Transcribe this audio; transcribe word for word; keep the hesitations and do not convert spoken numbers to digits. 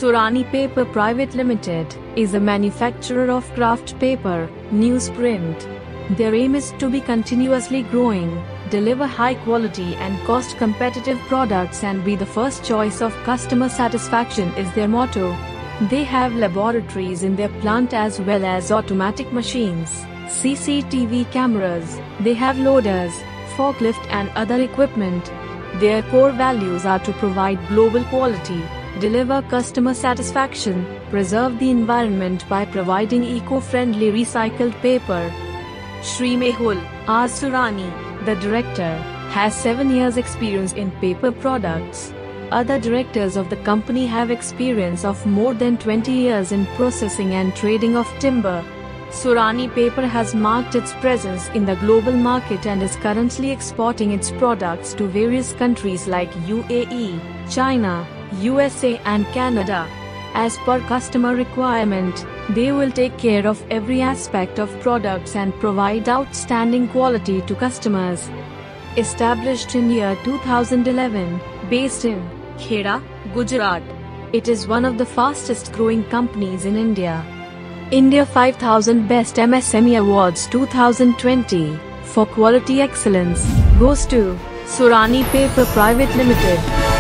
Surani Paper Private Limited is a manufacturer of kraft paper, newsprint. Their aim is to be continuously growing, deliver high quality and cost competitive products and be the first choice of customer satisfaction is their motto. They have laboratories in their plant as well as automatic machines, C C T V cameras. They have loaders, forklift and other equipment. Their core values are to provide global quality, deliver customer satisfaction, preserve the environment by providing eco-friendly recycled paper. Shri Mehul R. Surani, the director, has seven years experience in paper products. Other directors of the company have experience of more than twenty years in processing and trading of timber. Surani Paper has marked its presence in the global market and is currently exporting its products to various countries like U A E, China, U S A and Canada. As per customer requirement, they will take care of every aspect of products and provide outstanding quality to customers. Established in year two thousand eleven, based in Kheda, Gujarat, it is one of the fastest growing companies in India. India five thousand Best M S M E Awards twenty twenty for quality excellence goes to Surani Paper Private Limited.